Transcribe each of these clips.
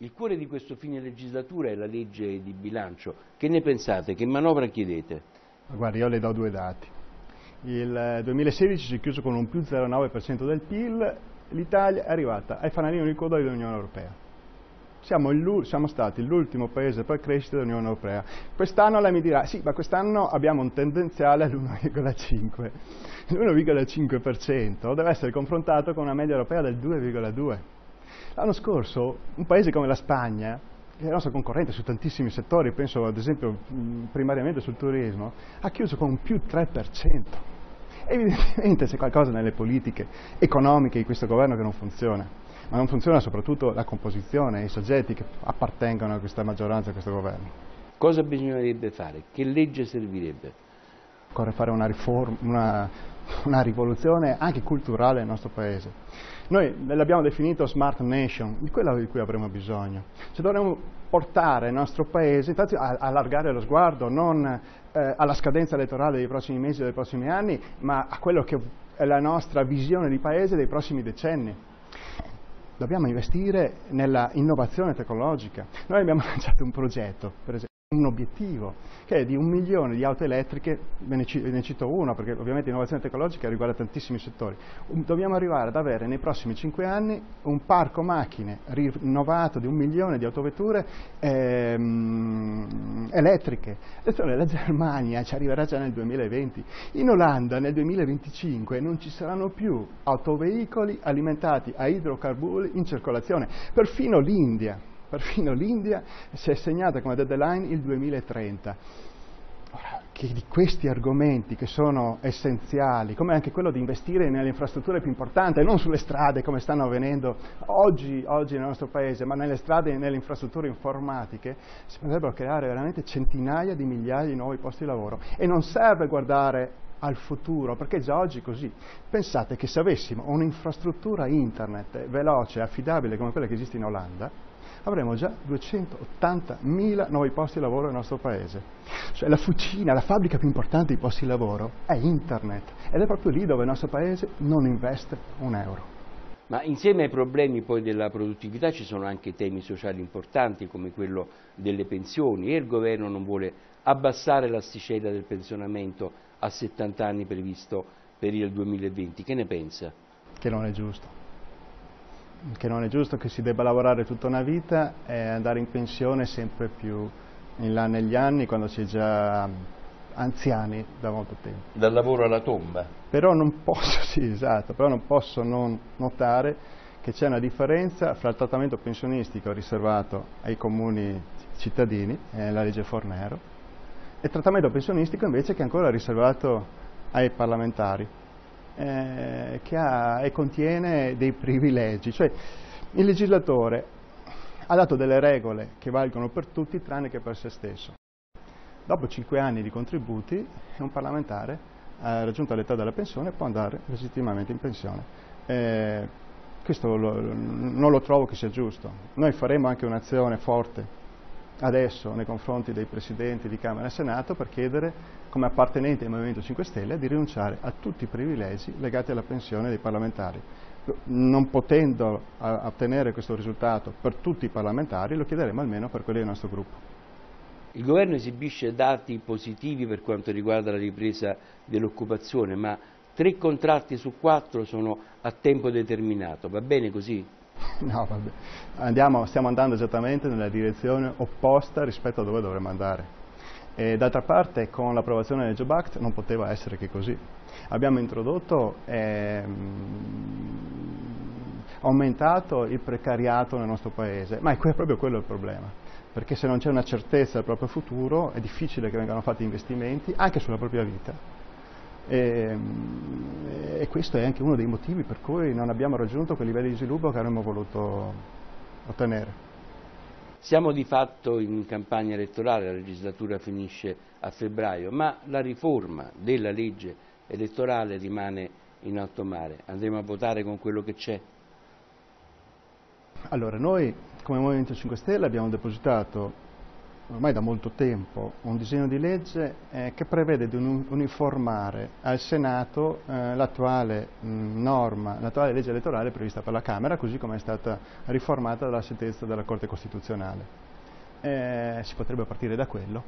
Il cuore di questo fine legislatura è la legge di bilancio. Che ne pensate? Che manovra chiedete? Guardi, io le do due dati. Il 2016 si è chiuso con un più 0,9% del PIL, l'Italia è arrivata ai fanalini di coda dell'Unione Europea. Siamo stati l'ultimo paese per crescita dell'Unione Europea. Quest'anno lei mi dirà, sì, ma quest'anno abbiamo un tendenziale all'1,5%. L'1,5% deve essere confrontato con una media europea del 2,2%. L'anno scorso un paese come la Spagna, che è il nostro concorrente su tantissimi settori, penso ad esempio primariamente sul turismo, ha chiuso con un più 3%. Evidentemente c'è qualcosa nelle politiche economiche di questo governo che non funziona. Ma non funziona soprattutto la composizione, i soggetti che appartengono a questa maggioranza, a questo governo. Cosa bisognerebbe fare? Che legge servirebbe? Occorre fare una riforma, una rivoluzione anche culturale nel nostro paese. Noi l'abbiamo definito Smart Nation, di quello di cui avremo bisogno. Cioè dovremmo portare il nostro paese, infatti, a allargare lo sguardo, non alla scadenza elettorale dei prossimi mesi e dei prossimi anni, ma a quello che è la nostra visione di paese dei prossimi decenni. Dobbiamo investire nella innovazione tecnologica. Noi abbiamo lanciato un progetto, per esempio, un obiettivo, che è di 1 milione di auto elettriche, ne cito uno perché ovviamente l'innovazione tecnologica riguarda tantissimi settori. Dobbiamo arrivare ad avere nei prossimi 5 anni un parco macchine rinnovato di 1 milione di autovetture elettriche. La Germania ci arriverà già nel 2020, in Olanda nel 2025 non ci saranno più autoveicoli alimentati a idrocarburi in circolazione, perfino l'India si è segnata come deadline il 2030. Ora, che di questi argomenti che sono essenziali, come anche quello di investire nelle infrastrutture più importanti, e non sulle strade come stanno avvenendo oggi nel nostro paese, ma nelle strade e nelle infrastrutture informatiche, si potrebbero creare veramente centinaia di migliaia di nuovi posti di lavoro. E non serve guardare al futuro, perché già oggi è così. Pensate che se avessimo un'infrastruttura internet veloce e affidabile come quella che esiste in Olanda, avremo già 280.000 nuovi posti di lavoro nel nostro paese. Cioè la fucina, la fabbrica più importante di posti di lavoro è internet, ed è proprio lì dove il nostro paese non investe un euro. Ma insieme ai problemi poi della produttività ci sono anche temi sociali importanti come quello delle pensioni, e il governo non vuole abbassare l'asticella del pensionamento a 70 anni previsto per il 2020. Che ne pensa? Che non è giusto. Che non è giusto che si debba lavorare tutta una vita e andare in pensione sempre più in là negli anni, quando si è già anziani da molto tempo. Dal lavoro alla tomba. Però non posso, sì, esatto, però non posso non notare che c'è una differenza fra il trattamento pensionistico riservato ai comuni cittadini, la legge Fornero, e il trattamento pensionistico invece che è ancora riservato ai parlamentari. Che contiene dei privilegi, cioè il legislatore ha dato delle regole che valgono per tutti tranne che per se stesso. Dopo 5 anni di contributi un parlamentare raggiunta l'età della pensione può andare legittimamente in pensione. Questo non lo trovo che sia giusto. Noi faremo anche un'azione forte adesso nei confronti dei presidenti di Camera e Senato per chiedere, come appartenenti al Movimento 5 Stelle, di rinunciare a tutti i privilegi legati alla pensione dei parlamentari. Non potendo ottenere questo risultato per tutti i parlamentari, lo chiederemo almeno per quelli del nostro gruppo. Il governo esibisce dati positivi per quanto riguarda la ripresa dell'occupazione, ma 3 contratti su 4 sono a tempo determinato. Va bene così? No, vabbè. Stiamo andando esattamente nella direzione opposta rispetto a dove dovremmo andare. E d'altra parte, con l'approvazione del Job Act non poteva essere che così. Abbiamo introdotto aumentato il precariato nel nostro paese, ma è proprio quello il problema, perché se non c'è una certezza del proprio futuro è difficile che vengano fatti investimenti anche sulla propria vita. E questo è anche uno dei motivi per cui non abbiamo raggiunto quei livelli di sviluppo che avremmo voluto ottenere. Siamo di fatto in campagna elettorale, la legislatura finisce a febbraio, ma la riforma della legge elettorale rimane in alto mare. Andremo a votare con quello che c'è? Allora, noi come Movimento 5 Stelle abbiamo depositato ormai da molto tempo un disegno di legge che prevede di uniformare al Senato l'attuale norma, l'attuale legge elettorale prevista per la Camera, così come è stata riformata dalla sentenza della Corte Costituzionale. Si potrebbe partire da quello.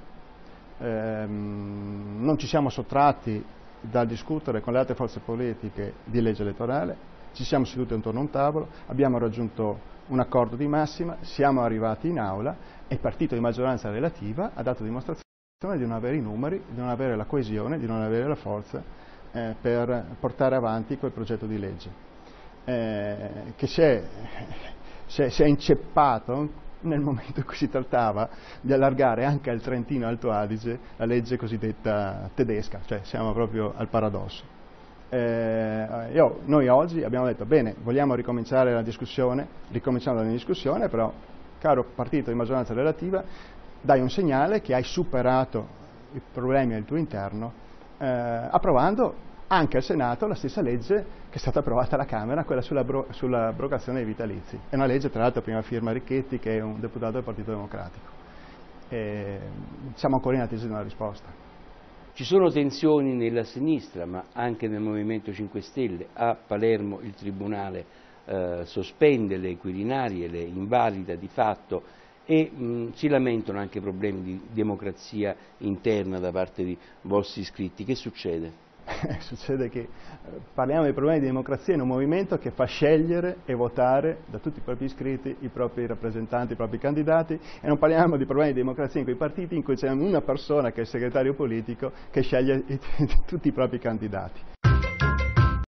Non ci siamo sottratti dal discutere con le altre forze politiche di legge elettorale, ci siamo seduti intorno a un tavolo, abbiamo raggiunto un accordo di massima, siamo arrivati in aula e il partito di maggioranza relativa ha dato dimostrazione di non avere i numeri, di non avere la coesione, di non avere la forza per portare avanti quel progetto di legge che si è inceppato nel momento in cui si trattava di allargare anche al Trentino e Alto Adige la legge cosiddetta tedesca, cioè siamo proprio al paradosso. Noi oggi abbiamo detto, bene, vogliamo ricominciare la discussione, ricominciando la discussione, però, caro partito di maggioranza relativa, dai un segnale che hai superato i problemi al tuo interno, approvando anche al Senato la stessa legge che è stata approvata alla Camera, quella sull'abrogazione dei vitalizi. È una legge, tra l'altro, a prima firma Richetti, che è un deputato del Partito Democratico. Siamo ancora in attesa di una risposta. Ci sono tensioni nella sinistra, ma anche nel Movimento 5 Stelle. A Palermo il Tribunale sospende le quirinarie, le invalida di fatto e si lamentano anche problemi di democrazia interna da parte di vostri iscritti. Che succede? Succede che parliamo dei problemi di democrazia in un movimento che fa scegliere e votare da tutti i propri iscritti i propri rappresentanti, i propri candidati, e non parliamo di problemi di democrazia in quei partiti in cui c'è una persona che è il segretario politico che sceglie tutti i propri candidati.